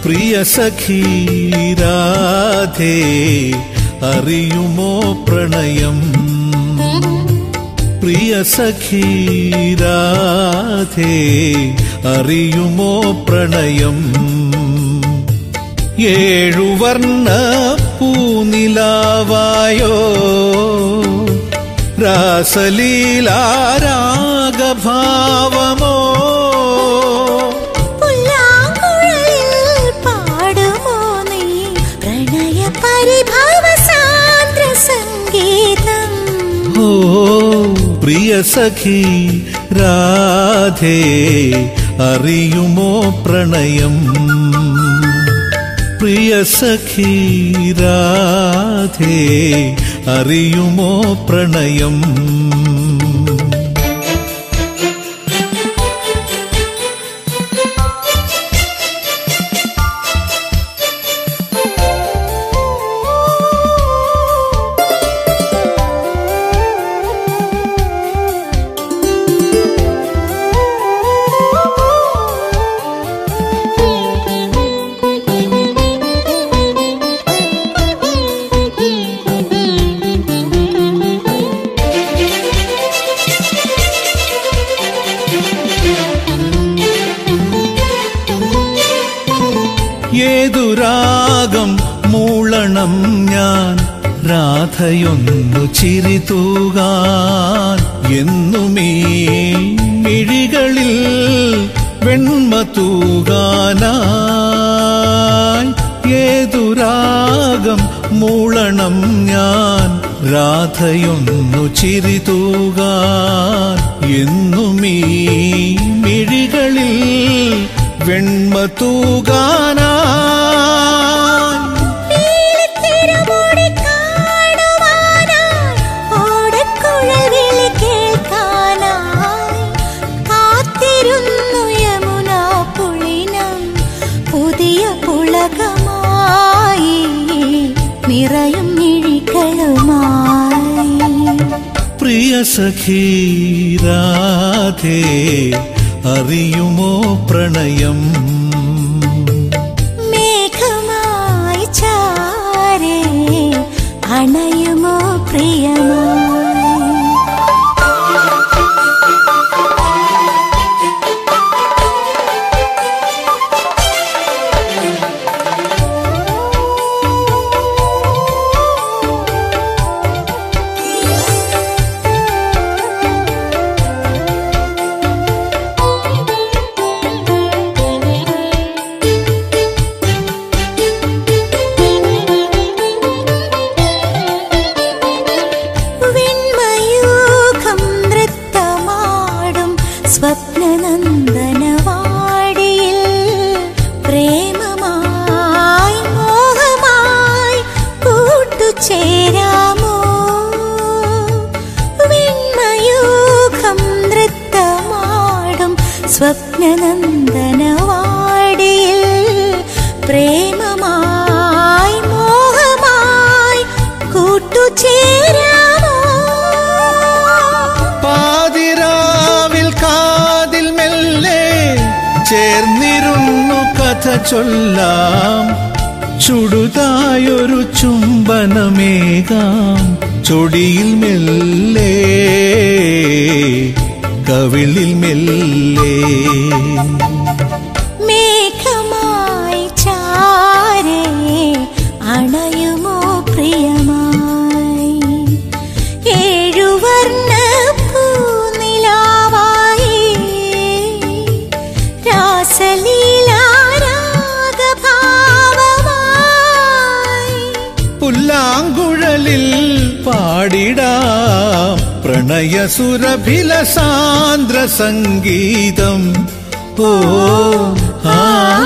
പ്രിയ സഖി രാധേ അറിയുമോ പ്രണയം പ്രിയ സഖി രാധേ അറിയുമോ പ്രണയം ഏഴുവർണ്ണ പൂനിലാവായോ രാസലീലാരാഗഭാവമോ പാടുമോ നീ പ്രണയ പരിഭാവ സാന്ദ്ര സംഗീതം ഓ പ്രിയ സഖി രാധേ അറിയുമോ പ്രണയം പ്രിയ സഖി രാധേ അറിയുമോ പ്രണയം ഏതുരാഗം മൂളണം ഞാൻ രാധയൊന്നു ചിരി തൂകാൻ എന്നുമീ മിഴികളിൽ വെണ്മ തൂകാനായി ഏതുരാഗം മൂളണം ഞാൻ രാധയൊന്നു ചിരി തൂകാൻ എന്നുമീ മിഴികളിൽ വെണ്മ തൂകാനായി പുതിയ പുളകമായി നിറയും മിഴികളുമായി പ്രിയ സഖി രാധേ അറിയുമോ പ്രണയം മേഘമായി ചാരേ അണയുമോ പ്രിയമായി സ്വപ്നനന്ദനവാടിയിൽ പ്രേമമായി മോഹമായി കൂട്ടുചേരാമോ വിൺമയൂഖം നൃത്തമാടും സ്വപ്നനന്ദനവാടിയിൽ പ്രേമമായി മോഹമായി കൂട്ടുചേരാമോ പാതിരാവിൽ കാതിൽ മെല്ലെ ചേർന്നിരുന്നു കഥ ചൊല്ലാം ചുടുതായൊരു ചുംബനമേകാം ചൊടിയിൽ മെല്ലെ കവിളിൽ മെല്ലെ മേഘമായി ചാരേ അണയുമോ പ്രിയമായി ഏഴുവർണ്ണ പൂനിലാവായി രാസലീലാരാഗഭാവമായി പുല്ലാങ്കുഴലിൽ പാടിടാം പ്രണയസുരഭില സാന്ദ്ര സംഗീതം ഓ ആ